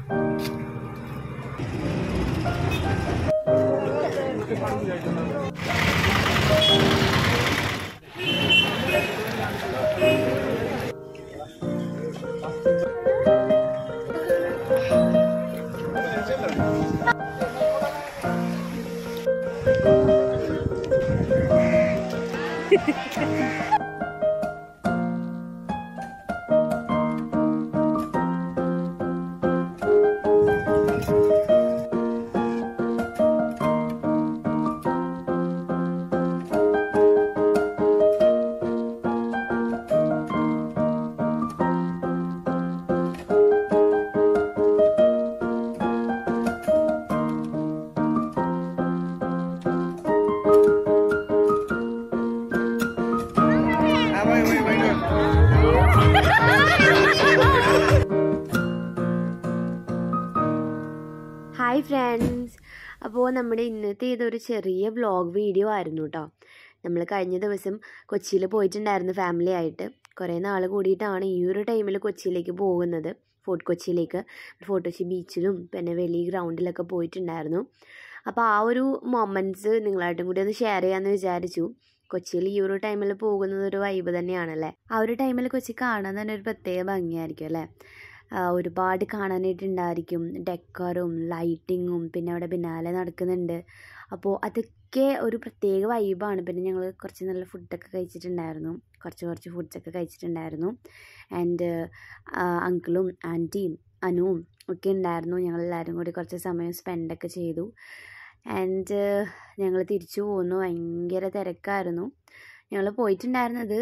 Hi friends, അപ്പോൾ നമ്മുടെ ഇന്നത്തെ ഇതൊരു ചെറിയ വ്ളോഗ് വീഡിയോ ആയിരുന്നു കേട്ടോ. നമ്മൾ കഴിഞ്ഞ ദിവസം കൊച്ചിയിൽ പോയിട്ടുണ്ടായിരുന്നു ഫാമിലി ആയിട്ട്. കുറേ നാൾ കൂടിയിട്ടാണ് ഈ ഒരു ടൈമിൽ കൊച്ചിയിലേക്ക് പോകുന്നത്, ഫോർട്ട് കൊച്ചിയിലേക്ക്. ഫോർട്ട് കൊച്ചി ബീച്ചിലും പിന്നെ വലിയ ഗ്രൗണ്ടിലൊക്കെ പോയിട്ടുണ്ടായിരുന്നു. അപ്പോൾ ആ ഒരു മൊമെൻറ്റ്സ് നിങ്ങളായിട്ടും കൂടി ഒന്ന് ഷെയർ ചെയ്യാമെന്ന് വിചാരിച്ചു. കൊച്ചിയിൽ ഈ ഒരു ടൈമിൽ പോകുന്നത് ഒരു വൈബ് തന്നെയാണല്ലേ. ആ ഒരു ടൈമിൽ കൊച്ചി കാണാൻ തന്നെ ഒരു പ്രത്യേക ഭംഗിയായിരിക്കും അല്ലേ. ഒരുപാട് കാണാനായിട്ടുണ്ടായിരിക്കും, ഡെക്കറും ലൈറ്റിങ്ങും പിന്നെ അവിടെ പിന്നാലെ നടക്കുന്നുണ്ട്. അപ്പോൾ അതൊക്കെ ഒരു പ്രത്യേക വൈബാണ്. പിന്നെ ഞങ്ങൾ കുറച്ച് നല്ല ഫുഡൊക്കെ കഴിച്ചിട്ടുണ്ടായിരുന്നു, കുറച്ച് ഫുഡ്സൊക്കെ കഴിച്ചിട്ടുണ്ടായിരുന്നു. ആൻഡ് അങ്കിളും ആൻറ്റിയും അനുവും ഒക്കെ ഉണ്ടായിരുന്നു. ഞങ്ങളെല്ലാവരും കൂടി കുറച്ച് സമയം സ്പെൻഡൊക്കെ ചെയ്തു. ആൻഡ് ഞങ്ങൾ തിരിച്ചു പോന്നു. ഭയങ്കര തിരക്കായിരുന്നു. ഞങ്ങൾ പോയിട്ടുണ്ടായിരുന്നത്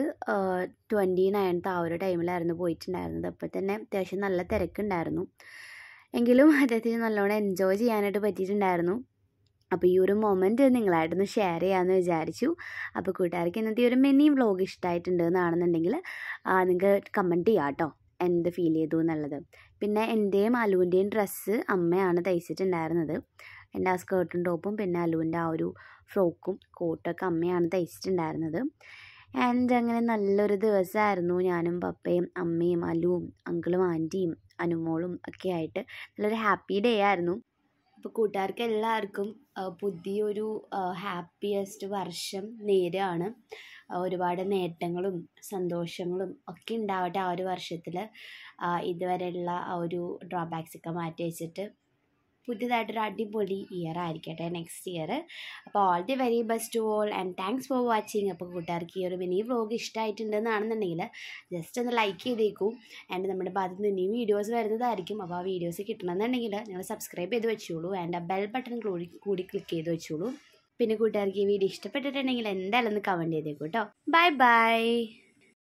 29th ആ ഒരു ടൈമിലായിരുന്നു പോയിട്ടുണ്ടായിരുന്നത്. അപ്പോൾ തന്നെ അത്യാവശ്യം നല്ല തിരക്കുണ്ടായിരുന്നു. എങ്കിലും അദ്ദേഹത്തിന് നല്ലോണം എൻജോയ് ചെയ്യാനായിട്ട് പറ്റിയിട്ടുണ്ടായിരുന്നു. അപ്പോൾ ഈ ഒരു മൊമെൻറ്റ് നിങ്ങളായിട്ടൊന്ന് ഷെയർ ചെയ്യാമെന്ന് വിചാരിച്ചു. അപ്പോൾ കൂട്ടുകാർക്ക് ഇന്നത്തെ ഒരു മിനി വ്ളോഗ് ഇഷ്ടമായിട്ടുണ്ട് എന്നാണെന്നുണ്ടെങ്കിൽ നിങ്ങൾക്ക് കമൻറ്റ് ചെയ്യാം കേട്ടോ, എന്ത് ഫീൽ ചെയ്തു എന്നുള്ളത്. പിന്നെ എൻ്റെയും അലുവിൻ്റെയും ഡ്രസ്സ് അമ്മയാണ് തയ്ച്ചിട്ടുണ്ടായിരുന്നത്. എൻ്റെ ആ സ്കേർട്ടും ടോപ്പും പിന്നെ അലുവിൻ്റെ ആ ഒരു ഫ്രോക്കും കോട്ടൊക്കെ അമ്മയാണ് തയ്ച്ചിട്ടുണ്ടായിരുന്നത്. ആൻഡ് അങ്ങനെ നല്ലൊരു ദിവസമായിരുന്നു. ഞാനും പപ്പയും അമ്മയും അലുവും അങ്കിളും ആൻറ്റിയും അനുമോളും ഒക്കെ ആയിട്ട് നല്ലൊരു ഹാപ്പി ഡേ ആയിരുന്നു. അപ്പോൾ കൂട്ടുകാർക്ക് എല്ലാവർക്കും പുതിയൊരു ഹാപ്പിയസ്റ്റ് വർഷം നേരാണ്. ഒരുപാട് നേട്ടങ്ങളും സന്തോഷങ്ങളും ഒക്കെ ഉണ്ടാവട്ടെ ആ ഒരു വർഷത്തിൽ. ഇതുവരെയുള്ള ആ ഒരു ഡ്രോബാക്സൊക്കെ മാറ്റി വെച്ചിട്ട് പുതിയതായിട്ടൊരു അടിപൊളി ഇയർ ആയിരിക്കട്ടെ നെക്സ്റ്റ് ഇയർ. അപ്പോൾ all the very best to all and thanks for watching. അപ്പോൾ കൂട്ടുകാർക്ക് ഈ ഒരു മിനി വ്ളോഗ് ഇഷ്ടമായിട്ടുണ്ടെന്നാണെന്നുണ്ടെങ്കിൽ ജസ്റ്റ് ഒന്ന് ലൈക്ക് ചെയ്തേക്കൂ. ആൻഡ് നമ്മുടെ ഭാഗത്ത് നിന്ന് ഇനിയും വീഡിയോസ് വരുന്നതായിരിക്കും. അപ്പോൾ ആ വീഡിയോസ് കിട്ടണമെന്നുണ്ടെങ്കിൽ നിങ്ങൾ സബ്സ്ക്രൈബ് ചെയ്ത് വെച്ചോളൂ. ആൻഡ് ആ ബെൽ ബട്ടൺ കൂടി ക്ലിക്ക് ചെയ്ത് വെച്ചോളൂ. പിന്നെ കൂട്ടുകാർക്ക് ഈ വീഡിയോ ഇഷ്ടപ്പെട്ടിട്ടുണ്ടെങ്കിൽ എന്തായാലും ഒന്ന് കമൻറ്റ് ചെയ്തേക്കൂ കേട്ടോ. Bye by.